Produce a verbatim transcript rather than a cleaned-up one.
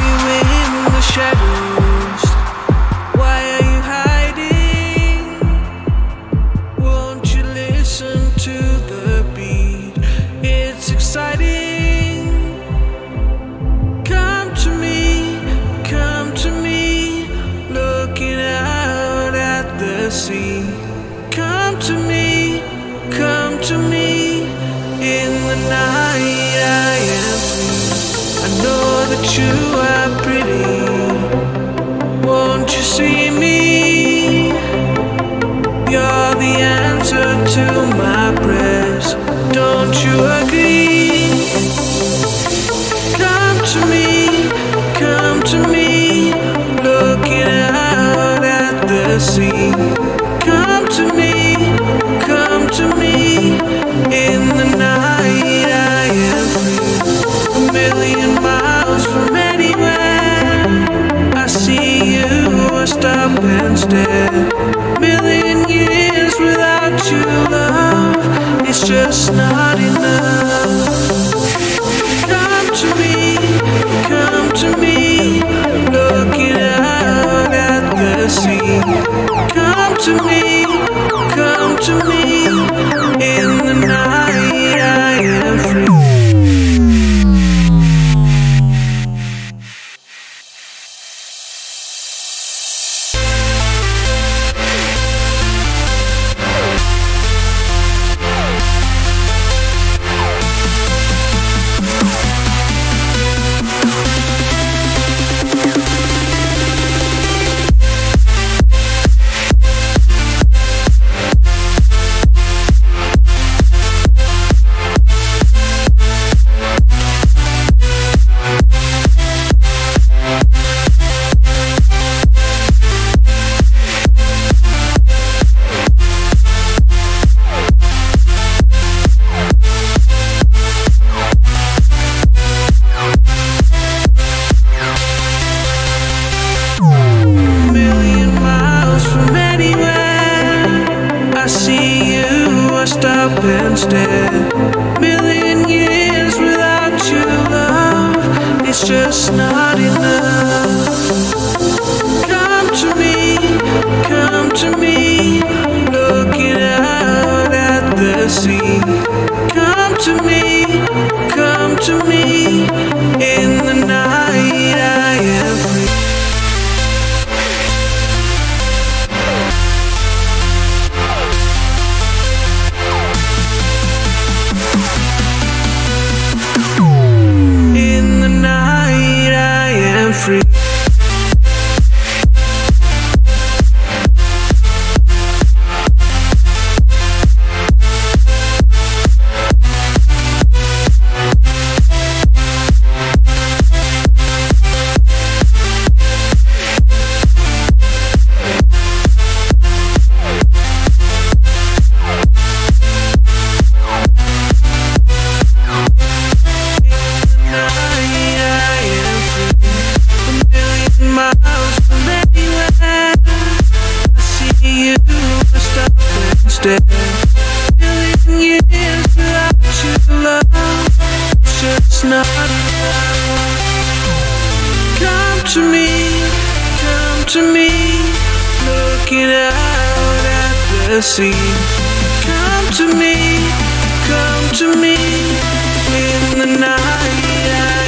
you in the shadows? Why are you hiding? Won't you listen to the beat? It's exciting. Come to me, come to me, looking out at the sea. Come to me, come to me, in the night I am free. I know that you are pretty. Won't you see me? You're the answer to my prayers. Don't you agree? Come to me, come to me, looking out at the sea. Come to me, come to me, in the night I am free. A million miles from anywhere, I see you, I stop and stare. Million years without you, love, it's just not enough. Come to me, come to me, looking out at the sea. Come to me, come to me, in the night I am free. Stop and stare. Million years without you, love, it's just not enough. Come to me, come to me, looking out at the sea. Come to me, come to me, in the night I am free. Free. Miles from anywhere, I see you, I stop and stare. Million years without you, love, it's just not enough. Come to me, come to me, looking out at the sea. Come to me, come to me, in the night.